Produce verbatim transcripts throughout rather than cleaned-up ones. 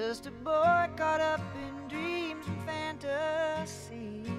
just a boy caught up in dreams and fantasies.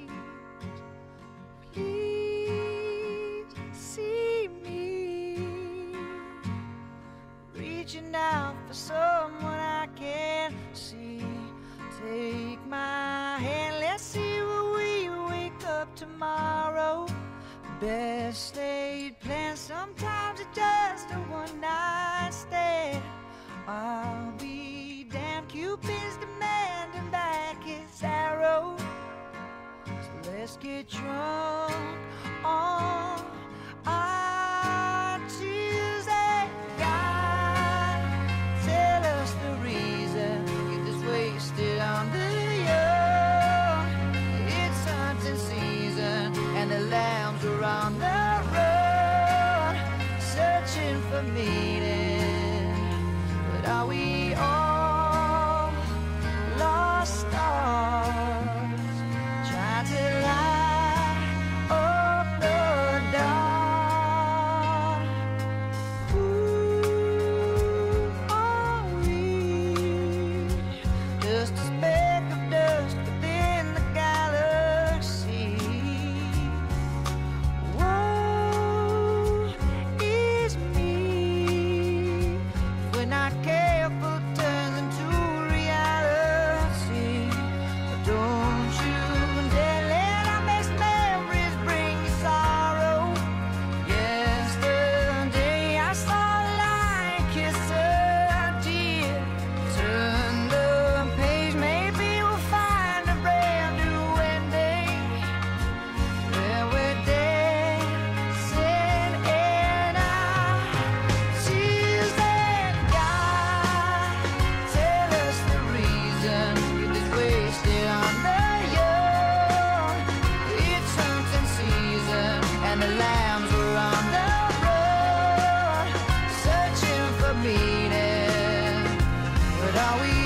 Please see me reaching out for someone I can see. Take my hand, let's see where we wake up tomorrow. Best laid plans, sometimes it's just a one-night stand. I'll be damned, Cupid's demanding back his arrow. So let's get drunk on our Tuesday. God, tell us the reason get this wasted on the young. It's hunting season and the lambs are on the run, searching for meaning. But are we all lost stars trying to light up the dark? Who are we? Just a speck of dust within the galaxy. Woe is me if we're not careful, it turns into reality. But don't you dare let our best memories bring you sorrow. Yesterday I saw a lion kiss a deer. Turn the page, maybe we'll find a brand new ending where we're dancing in our Tuesday. God, tell us the reason get this wasted on the young. It's hunting season and the lambs are on the run, searching for meaning. But are we